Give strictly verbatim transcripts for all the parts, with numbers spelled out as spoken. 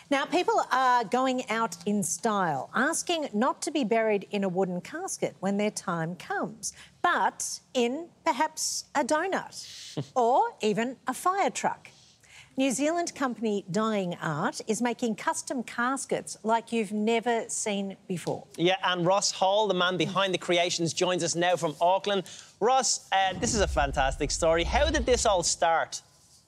Now, people are going out in style, asking not to be buried in a wooden casket when their time comes, but in perhaps a donut or even a fire truck. New Zealand company Dying Art is making custom caskets like you've never seen before. Yeah, and Ross Hall, the man behind the creations, joins us now from Auckland. Ross, uh, this is a fantastic story. How did this all start?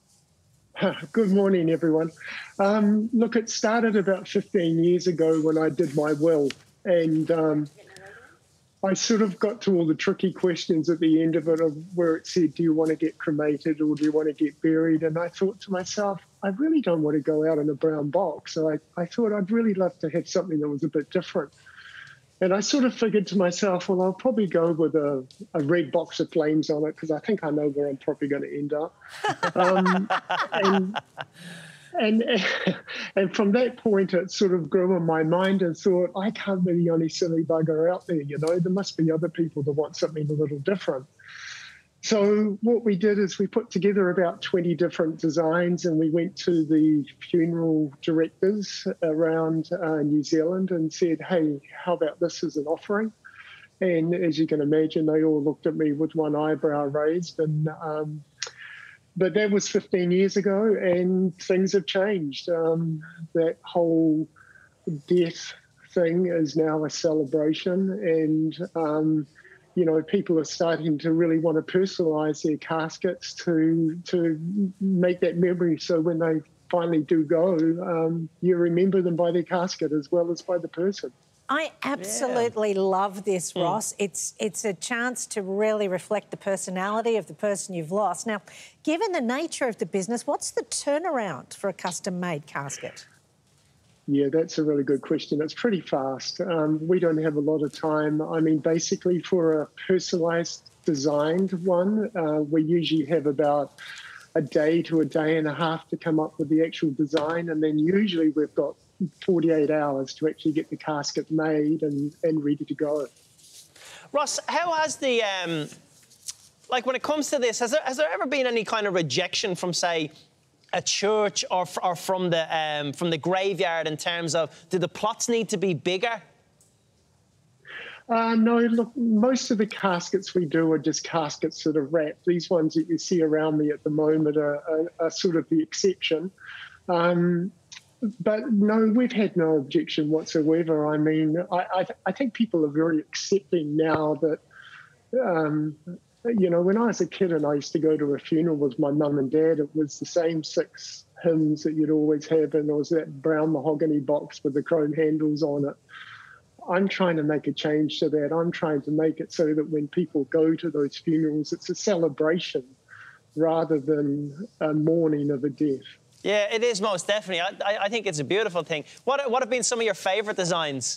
Good morning, everyone. Um, look, it started about fifteen years ago when I did my will, and um, I sort of got to all the tricky questions at the end of it, of where it said, do you want to get cremated or do you want to get buried? And I thought to myself, I really don't want to go out in a brown box. So I, I thought I'd really love to have something that was a bit different. And I sort of figured to myself, well, I'll probably go with a, a red box of flames on it because I think I know where I'm probably going to end up. Um, and, and and from that point, it sort of grew in my mind and thought, I can't be the only silly bugger out there, you know. There must be other people that want something a little different. So what we did is we put together about twenty different designs, and we went to the funeral directors around uh, New Zealand and said, hey, how about this as an offering? And as you can imagine, they all looked at me with one eyebrow raised. And um, but that was fifteen years ago, and things have changed. Um, that whole death thing is now a celebration, and um, you know, people are starting to really want to personalise their caskets to to make that memory. So when they finally do go, um, you remember them by their casket as well as by the person. I absolutely yeah. love this, Ross. Mm. It's it's a chance to really reflect the personality of the person you've lost. Now, given the nature of the business, what's the turnaround for a custom-made casket? Yeah, that's a really good question. It's pretty fast. Um, we don't have a lot of time. I mean, basically for a personalised designed one, uh, we usually have about a day to a day and a half to come up with the actual design. And then usually we've got forty-eight hours to actually get the casket made and, and ready to go. Ross, how has the, um, like when it comes to this, has there, has there ever been any kind of rejection from, say, a church or, or from the um, from the graveyard in terms of, do the plots need to be bigger? Uh, no, look, most of the caskets we do are just caskets that are wrapped. These ones that you see around me at the moment are, are, are sort of the exception. Um, but no, we've had no objection whatsoever. I mean, I, I, th I think people are very accepting now that, um, you know, when I was a kid and I used to go to a funeral with my mum and dad, it was the same six hymns that you'd always have, and it was that brown mahogany box with the chrome handles on it. I'm trying to make a change to that. I'm trying to make it so that when people go to those funerals, it's a celebration rather than a mourning of a death. Yeah, it is most definitely. I, I think it's a beautiful thing. What, what have been some of your favourite designs?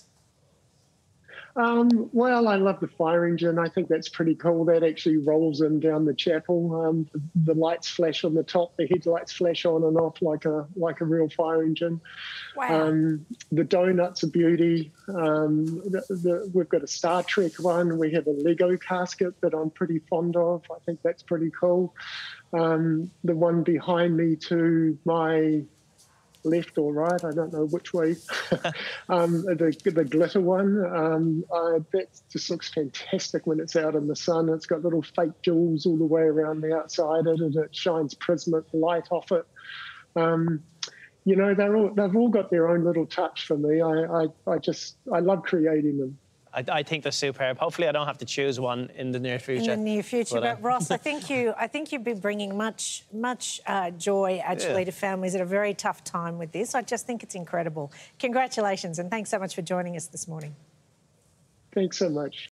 Um, well, I love the fire engine. I think that's pretty cool. That actually rolls in down the chapel. Um, the, the lights flash on the top. The headlights flash on and off like a like a real fire engine. Wow. Um, the donut's a beauty. Um, the, the, we've got a Star Trek one. We have a Lego casket that I'm pretty fond of. I think that's pretty cool. Um, the one behind me to my left or right, I don't know which way, um, the, the glitter one, um, uh, that just looks fantastic when it's out in the sun. It's got little fake jewels all the way around the outside it, and it shines prismatic light off it. Um, you know, they're all, they've all got their own little touch for me. I, I, I just, I love creating them. I, I think they're superb. Hopefully I don't have to choose one in the near future. In the near future. But, uh... but Ross, I think, you, I think you've been bringing much, much uh, joy, actually, yeah. to families at a very tough time with this. I just think it's incredible. Congratulations, and thanks so much for joining us this morning. Thanks so much.